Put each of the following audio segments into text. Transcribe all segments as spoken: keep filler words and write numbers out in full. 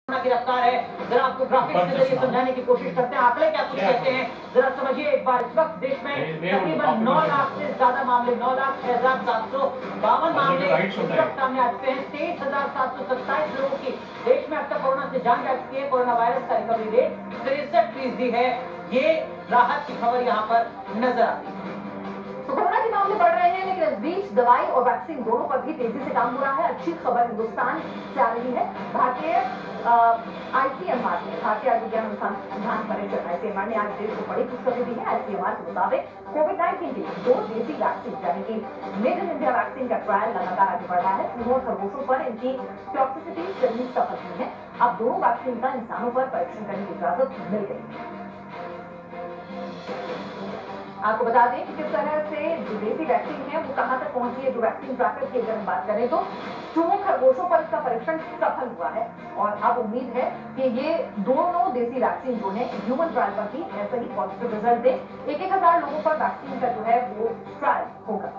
की रफ्तार है, जरा आपको ग्राफिक्स के जरिए समझाने की कोशिश करते हैं। आंकड़े क्या कुछ कहते हैं जरा समझिए एक बार। इस वक्त देश में तकरीबन नौ लाख से ज्यादा मामले, नौ लाख छह हजार सात सौ बावन मामले इस वक्त सामने आ चुके हैं। तेईस हजार सात सौ सत्ताईस लोगों की देश में अब तक कोरोना से जान जा चुकी है। कोरोना वायरस का रिकवरी रेट तिरसठ फीसदी है। ये राहत की खबर यहाँ पर नजर आती है। तो कोरोना के मामले बढ़ रहे हैं, लेकिन इस बीच दवाई और वैक्सीन दोनों पर भी तेजी से काम हो रहा है। अच्छी खबर हिंदुस्तान से आ रही है। भारतीय आईसीएमआर ने भारतीय आयुर्विज्ञान अनुसंधान परिषद आईसीएमआर ने आज देश को बड़ी खुशखबरी दी है। आईसीएमआर के मुताबिक कोविड नाइन्टीन की दो देसी वैक्सीन यानी कि मेड इन इंडिया वैक्सीन का ट्रायल लगातार आगे बढ़ रहा है। तीनों खरगोशों पर इनकी टॉक्सिसिटी जल्दी सफल हुई है। अब दोनों वैक्सीन का इंसानों पर परीक्षण करने की इजाजत मिल गई। आपको बता दें कि किस तरह से जो देसी वैक्सीन है वो कहां तक पहुंची है। जो वैक्सीन ट्रैकर की अगर हम बात करें तो चूहों खरगोशों पर इसका परीक्षण सफल हुआ है और अब उम्मीद है कि ये दोनों देसी वैक्सीन जो है ह्यूमन ट्रायल पर भी ऐसा ही पॉजिटिव रिजल्ट दे। एक एक हजार लोगों पर वैक्सीन का जो है वो ट्रायल होगा।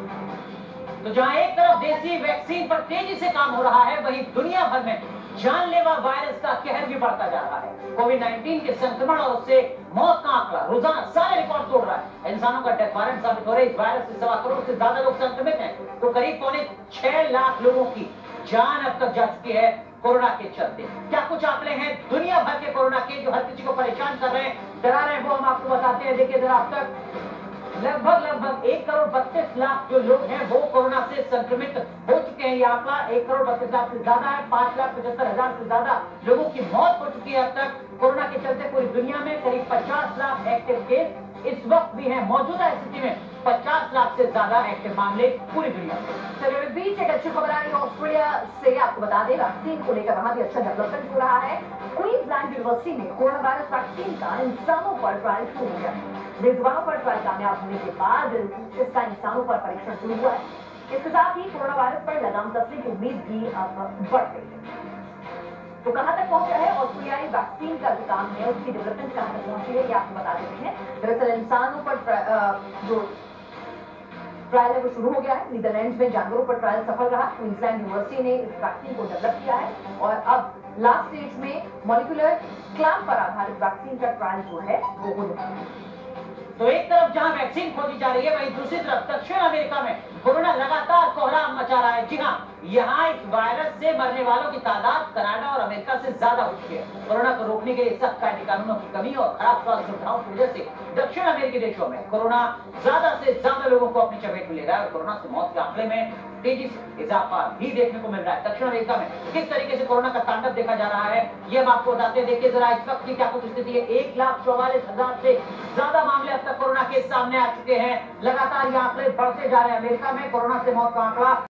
तो जहां एक तरफ देसी वैक्सीन पर तेजी से काम हो रहा है, वहीं दुनिया भर में जानलेवा वायरस का कहर भी बढ़ता जा रहा है। कोविड नाइन्टीन के संक्रमण और उससे मौत का आंकड़ा रोजाना सारे रिकॉर्ड तोड़ रहा है। इंसानों का डेथ वारंट साबित हो रहा है। इस वायरस से सवा करोड़ से ज्यादा लोग संक्रमित हैं, तो करीब पौने छह लाख लोगों की जान अब तक जा चुकी है कोरोना के चलते। क्या कुछ आंकड़े हैं दुनिया भर के कोरोना के जो हर किसी को परेशान कर रहे हैं, डरा रहे हैं, वो हम आपको बताते हैं। देखिए जरा अब तक लगभग लगभग एक करोड़ बत्तीस लाख जो लोग हैं वो कोरोना से संक्रमित हो चुके हैं। ये आंकड़ा एक करोड़ बत्तीस लाख से ज्यादा है। पांच लाख पचहत्तर हजार से ज्यादा लोगों की मौत हो चुकी है अब तक कोरोना के चलते। पूरी दुनिया में करीब पचास लाख एक्टिव केस इस वक्त भी है। मौजूदा स्थिति में पचास लाख से ज्यादा एक्टिव मामले पूरी दुनिया में। चलिए इस बीच एक अच्छी खबर आ रही है ऑस्ट्रेलिया से। आपको बता दें वैक्सीन को लेकर वहां भी अच्छा डेवलपमेंट हो रहा है। क्वींसलैंड यूनिवर्सिटी में कोरोना वायरस वैक्सीन का इंसानों पर ट्रायल शुरू हो गया है। मेजबानों पर ट्रायल कामयाब होने के बाद इसका इंसानों पर परीक्षण शुरू हुआ है। इसके साथ ही कोरोना वायरस पर लगाम कसने की उम्मीद भी अब बढ़ गई है। तो कहां तक पहुंचा है ऑस्ट्रेलियाई वैक्सीन का जो काम है, उसकी डेवलपमेंट कहां तक पहुंची है, ये आपको बता देते हैं। दरअसल इंसानों पर जो ट्रायल है वो शुरू हो गया है। नीदरलैंड्स में जानवरों पर ट्रायल सफल रहा। क्वींसलैंड यूनिवर्सिटी ने इस वैक्सीन को डेवलप किया है और अब लास्ट स्टेज में मॉलिक्यूलर क्लैम्प पर आधारित वैक्सीन का ट्रायल जो है वो हो रहा है। तो एक तरफ जहां वैक्सीन खोजी जा रही है, वहीं दूसरी तरफ दक्षिण अमेरिका में कोरोना लगातार कोहराम मचा रहा है। जी हाँ, यहाँ इस वायरस से मरने वालों की तादाद कनाडा और अमेरिका से ज्यादा हो चुकी है। कोरोना को रोकने के लिए सख्त कायदे कानूनों की कमी और खराब स्वास्थ्य सुविधाओं की वजह से दक्षिण अमेरिकी देशों में कोरोना ज्यादा से ज्यादा लोगों को अपनी चपेट में ले रहा है और कोरोना से मौत के आंकड़े में तेजी से इजाफा भी देखने को मिल रहा है। दक्षिण अमेरिका में किस तरीके से कोरोना का तांडव देखा जा रहा है, ये हम आपको बताते हैं। देखिए जरा इस वक्त की क्या कुछ स्थिति है। एक लाख चौवालीस हजार से ज्यादा मामले अब तक कोरोना के सामने आ चुके हैं। लगातार ये आंकड़े बढ़ते जा रहे हैं। अमेरिका में कोरोना से मौत का आंकड़ा